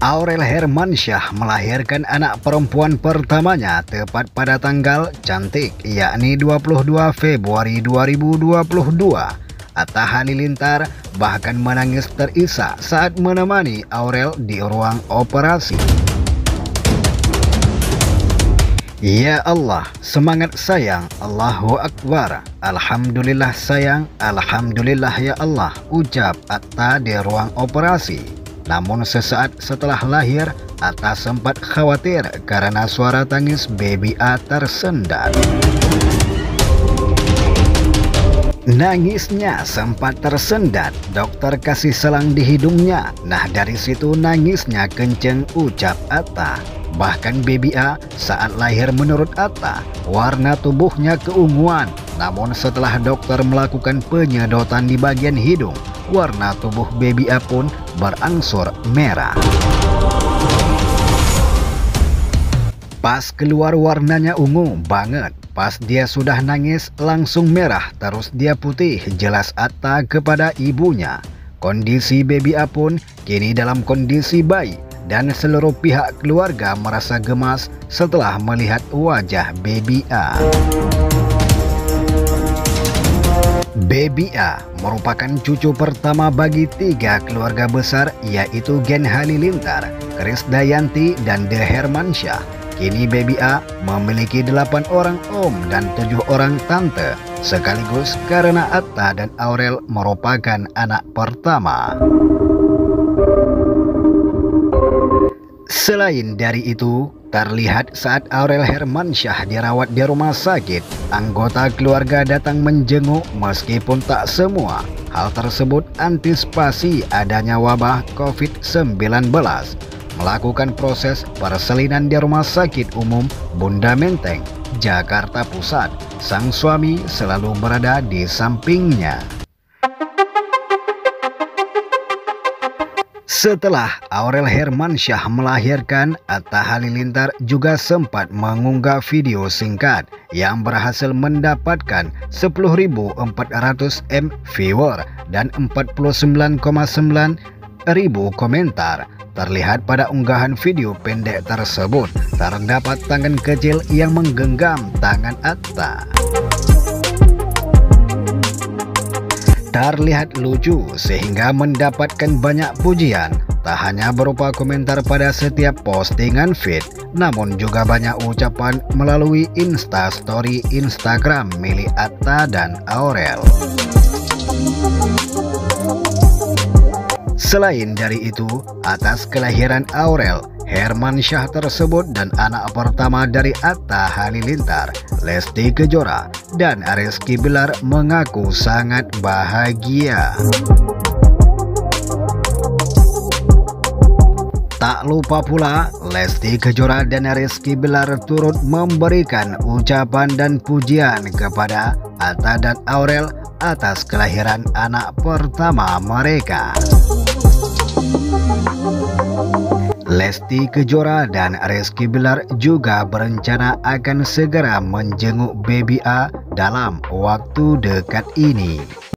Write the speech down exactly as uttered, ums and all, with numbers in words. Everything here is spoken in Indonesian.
Aurel Hermansyah melahirkan anak perempuan pertamanya tepat pada tanggal cantik, yakni dua puluh dua Februari dua ribu dua puluh dua. Atta Halilintar bahkan menangis terisak saat menemani Aurel di ruang operasi. Ya Allah, semangat sayang, Allahu Akbar. Alhamdulillah sayang, Alhamdulillah ya Allah, ucap Atta di ruang operasi. Namun sesaat setelah lahir, Atta sempat khawatir karena suara tangis baby A tersendat. Nangisnya sempat tersendat, dokter kasih selang di hidungnya. Nah dari situ nangisnya kenceng, ucap Atta. Bahkan baby A saat lahir menurut Atta, warna tubuhnya keunguan. Namun setelah dokter melakukan penyedotan di bagian hidung, warna tubuh baby A pun berangsur merah. Pas keluar warnanya ungu banget, pas dia sudah nangis langsung merah, terus dia putih, jelas Atta kepada ibunya. Kondisi baby A pun kini dalam kondisi baik dan seluruh pihak keluarga merasa gemas setelah melihat wajah baby A. Baby A merupakan cucu pertama bagi tiga keluarga besar, yaitu Gen Halilintar, Krisdayanti, dan De Hermansyah. Kini baby A memiliki delapan orang om dan tujuh orang tante, sekaligus karena Atta dan Aurel merupakan anak pertama. Selain dari itu, terlihat saat Aurel Hermansyah dirawat di rumah sakit, anggota keluarga datang menjenguk meskipun tak semua. Hal tersebut antisipasi adanya wabah COVID sembilan belas. Melakukan proses persalinan di Rumah Sakit Umum Bunda Menteng, Jakarta Pusat. Sang suami selalu berada di sampingnya. Setelah Aurel Hermansyah melahirkan, Atta Halilintar juga sempat mengunggah video singkat yang berhasil mendapatkan sepuluh ribu empat ratus M viewer dan empat puluh sembilan koma sembilan ribu komentar. Terlihat pada unggahan video pendek tersebut, terdapat tangan kecil yang menggenggam tangan Atta. Terlihat lucu sehingga mendapatkan banyak pujian. Tak hanya berupa komentar pada setiap postingan feed, namun juga banyak ucapan melalui Insta Story Instagram milik Atta dan Aurel. Selain dari itu, atas kelahiran Aurel Hermansyah tersebut dan anak pertama dari Atta Halilintar, Lesti Kejora dan Rizky Bilar mengaku sangat bahagia. Tak lupa pula, Lesti Kejora dan Rizky Bilar turut memberikan ucapan dan pujian kepada Atta dan Aurel atas kelahiran anak pertama mereka. Lesti Kejora dan Rizky Bilar juga berencana akan segera menjenguk baby A dalam waktu dekat ini.